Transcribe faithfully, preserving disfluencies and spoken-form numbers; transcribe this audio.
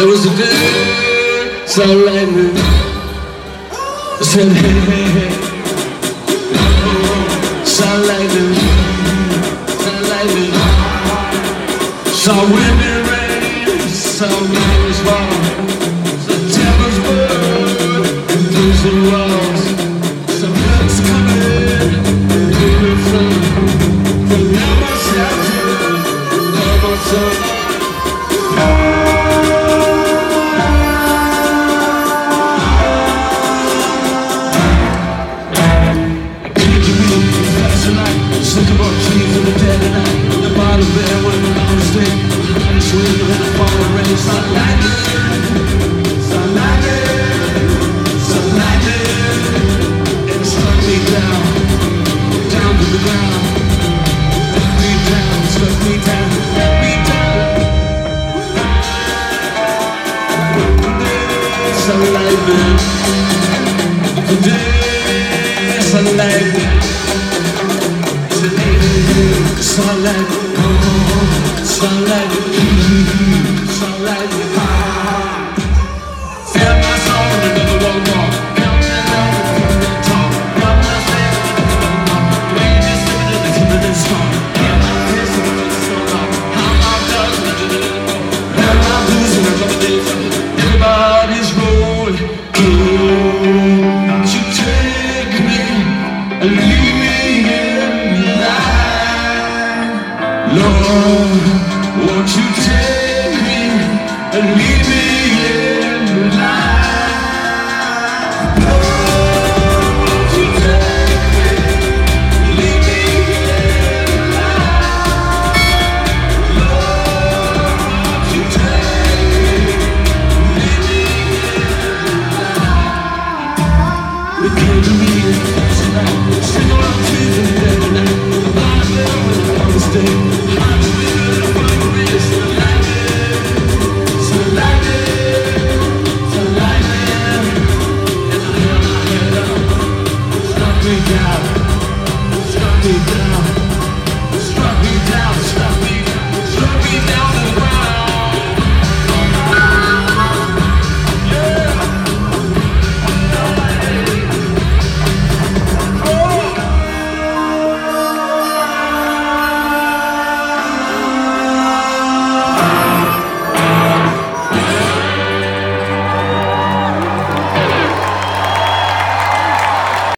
There was a day, sound like me. I said, hey, hey, hey. Sound like me, sound like me. Saw wind and rain, saw rain fall. The devil's bird, through the walls. Some blood's coming, beautiful. From now myself to now myself. Think about trees in the dead of night. The bottom bed when I'm on the stick. And it's waiting in the fall rain. Sun lightning, sun lightning, sun lightning. And it struck me down, down to the ground. Struck me down, struck me down, struck me down. Sun lightning, today sun lightning. Sunlight, oh, sunlight, sunlight, ah. Feel my soul in another one more. Come down from the top. Come down from the top. Rain is singing in the feminine song. Hear my face in the so long. How I'm done with it anymore. Now I'm losing a couple days. Everybody's rolling. Can't you take me and leave me in life? Lord, won't you take me and leave me in the night?